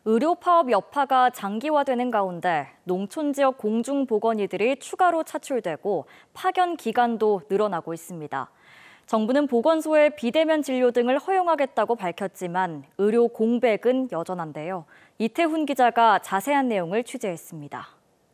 의료 파업 여파가 장기화되는 가운데 농촌 지역 공중보건의들이 추가로 차출되고 파견 기간도 늘어나고 있습니다. 정부는 보건소에 비대면 진료 등을 허용하겠다고 밝혔지만 의료 공백은 여전한데요. 이태훈 기자가 자세한 내용을 취재했습니다.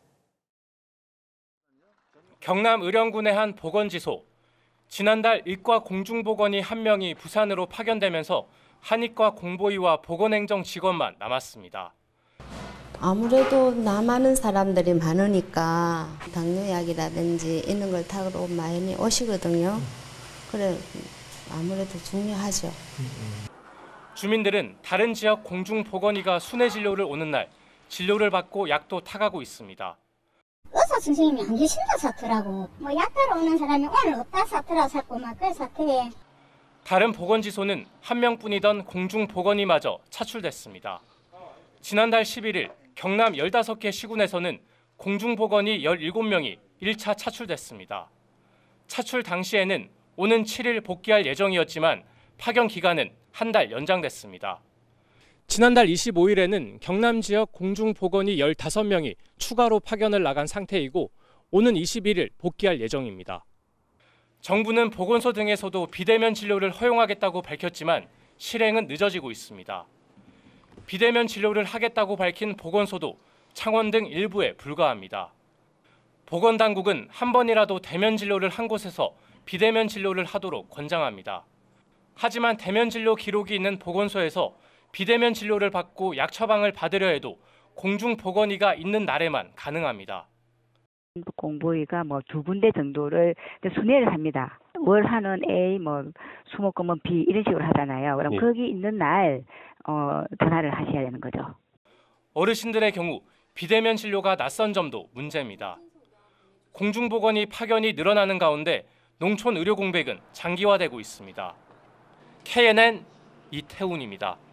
경남 의령군의 한 보건지소. 지난달 이과 공중보건의 한 명이 부산으로 파견되면서 한의과 공보의와 보건행정 직원만 남았습니다. 아무래도 남아는 사람들이 많으니까 당뇨약이라든지 이런 걸 타러 많이 오시거든요. 그래 아무래도 중요하죠. 주민들은 다른 지역 공중보건의가 순회 진료를 오는 날 진료를 받고 약도 타가고 있습니다. 의사 선생님이 안 계신다 사더라고. 약 타러 오는 사람이 오늘 없다 사더라 사고 막 그 사태에. 다른 보건지소는 한 명뿐이던 공중보건의마저 차출됐습니다. 지난달 11일 경남 15개 시군에서는 공중보건의 17명이 1차 차출됐습니다. 차출 당시에는 오는 7일 복귀할 예정이었지만 파견 기간은 한 달 연장됐습니다. 지난달 25일에는 경남 지역 공중보건의 15명이 추가로 파견을 나간 상태이고 오는 21일 복귀할 예정입니다. 정부는 보건소 등에서도 비대면 진료를 허용하겠다고 밝혔지만 실행은 늦어지고 있습니다. 비대면 진료를 하겠다고 밝힌 보건소도 창원 등 일부에 불과합니다. 보건당국은 한 번이라도 대면 진료를 한 곳에서 비대면 진료를 하도록 권장합니다. 하지만 대면 진료 기록이 있는 보건소에서 비대면 진료를 받고 약 처방을 받으려 해도 공중보건의가 있는 날에만 가능합니다. 공보의가 2군데 정도를 순회를 합니다. 월 하는 A, 수목금은 B 이런 식으로 하잖아요. 그럼 거기 있는 날 전화를 하셔야 되는 거죠. 어르신들의 경우 비대면 진료가 낯선 점도 문제입니다. 공중보건의 파견이 늘어나는 가운데 농촌 의료 공백은 장기화되고 있습니다. KNN 이태훈입니다.